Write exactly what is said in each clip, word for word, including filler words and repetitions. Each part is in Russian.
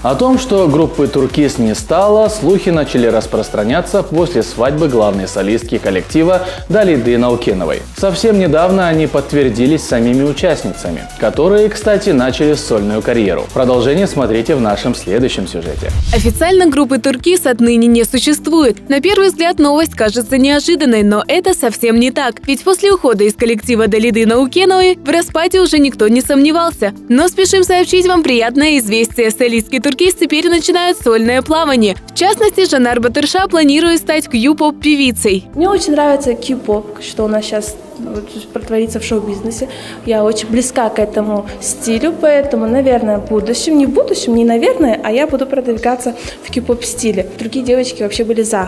О том, что группы «Туркиз» не стало, слухи начали распространяться после свадьбы главной солистки коллектива Далиды Наукеновой. Совсем недавно они подтвердились самими участницами, которые, кстати, начали сольную карьеру. Продолжение смотрите в нашем следующем сюжете. Официально группы «Туркиз» отныне не существует. На первый взгляд новость кажется неожиданной, но это совсем не так. Ведь после ухода из коллектива Далиды Наукеновой в распаде уже никто не сомневался. Но спешим сообщить вам приятное известие. Солистки «Туркиз» теперь начинают сольное плавание. В частности, Жанар Батырша планирует стать кью-поп певицей. Мне очень нравится кью-поп, что у нас сейчас творится в шоу-бизнесе. Я очень близка к этому стилю, поэтому, наверное, в будущем, не в будущем, не наверное, а я буду продвигаться в кью-поп стиле. Другие девочки вообще были за.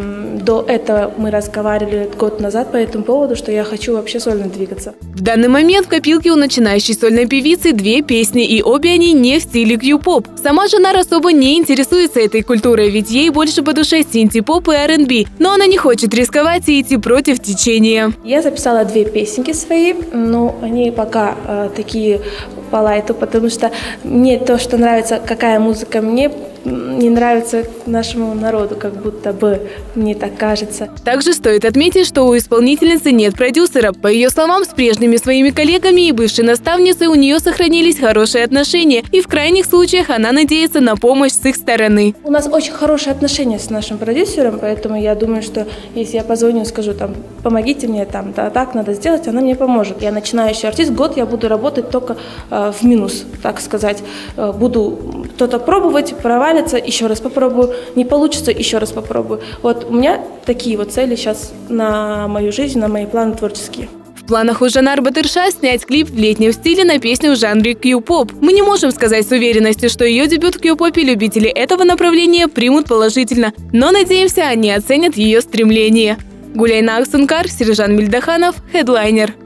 До этого мы разговаривали год назад по этому поводу, что я хочу вообще сольно двигаться. В данный момент в копилке у начинающей сольной певицы две песни, и обе они не в стиле кью-поп. Сама Жанар особо не интересуется этой культурой, ведь ей больше по душе синти-поп и ар энд би, но она не хочет рисковать и идти против течения. Я записала две песенки свои, но они пока э, такие по лайту, потому что мне то, что нравится, какая музыка мне, не нравится нашему народу, как будто бы, мне так кажется. Также стоит отметить, что у исполнительницы нет продюсера. По ее словам, с прежними своими коллегами и бывшей наставницей у нее сохранились хорошие отношения, и в крайних случаях она надеется на помощь с их стороны. У нас очень хорошие отношения с нашим продюсером, поэтому я думаю, что если я позвоню и скажу, там, помогите мне, там, да, так надо сделать, она мне поможет. Я начинающий артист, год я буду работать только э, в минус, так сказать. Э, буду что-то пробовать, проваливать, еще раз попробую, не получится, еще раз попробую. Вот у меня такие вот цели сейчас на мою жизнь, на мои планы творческие. В планах у Жанар Батырша снять клип в летнем стиле на песню в жанре кью-поп. Мы не можем сказать с уверенностью, что ее дебют в кью-попе любители этого направления примут положительно, но надеемся, они оценят ее стремление. Гуляйна Аксункар, Сержан Мильдаханов, Хедлайнер.